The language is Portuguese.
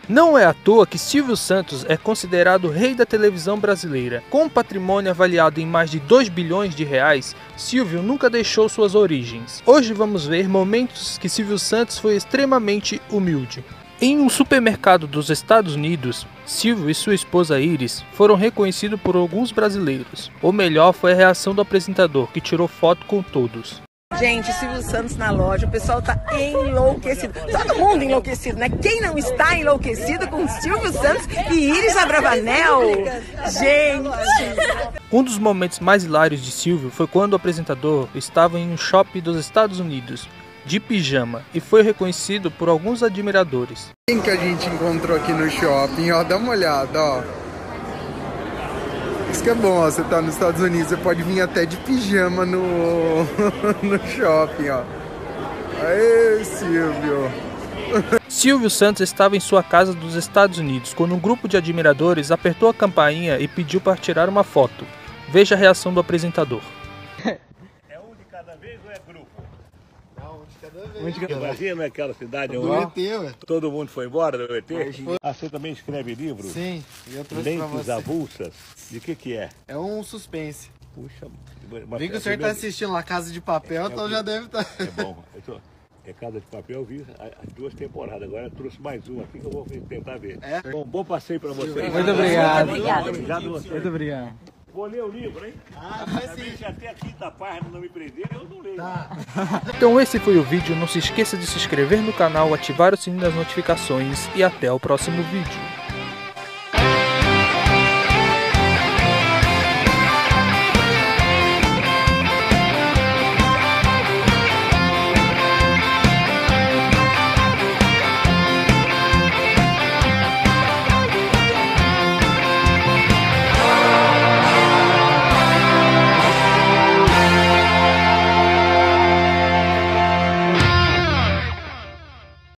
Não é à toa que Silvio Santos é considerado o rei da televisão brasileira. Com um patrimônio avaliado em mais de 2 bilhões de reais, Silvio nunca deixou suas origens. Hoje vamos ver momentos que Silvio Santos foi extremamente humilde. Em um supermercado dos Estados Unidos, Silvio e sua esposa Iris foram reconhecidos por alguns brasileiros. O melhor foi a reação do apresentador, que tirou foto com todos. Gente, Silvio Santos na loja, o pessoal tá enlouquecido. Todo mundo enlouquecido, né? Quem não está enlouquecido com Silvio Santos e Iris Abravanel? Gente! Um dos momentos mais hilários de Silvio foi quando o apresentador estava em um shopping dos Estados Unidos, de pijama, e foi reconhecido por alguns admiradores. Quem que a gente encontrou aqui no shopping, ó, dá uma olhada, ó. Isso que é bom, ó, você tá nos Estados Unidos, você pode vir até de pijama no, no shopping, ó. Aê, Silvio! Silvio Santos estava em sua casa dos Estados Unidos, quando um grupo de admiradores apertou a campainha e pediu para tirar uma foto. Veja a reação do apresentador. É um de cada vez ou é grupo? Não, um de cada vez. Um de cada vez. Imagina naquela cidade do ET, ué. Todo mundo foi embora do ET? Ah, você também escreve livro? Sim, eu trouxe pra Lentes você. avulsas? De que é? É um suspense. Puxa, Vi que o senhor tá assistindo La Casa de Papel, então já deve estar. É bom. É Casa de Papel, eu vi as 2 temporadas. Agora eu trouxe mais uma aqui que eu vou tentar ver. É? Bom passeio pra vocês. Muito obrigado. Obrigado você. Muito obrigado. Vou ler o livro, hein? Mas sim. Se até a 5ª página não me prender, eu não leio. Então esse foi o vídeo, não se esqueça de se inscrever no canal, ativar o sininho das notificações e até o próximo vídeo.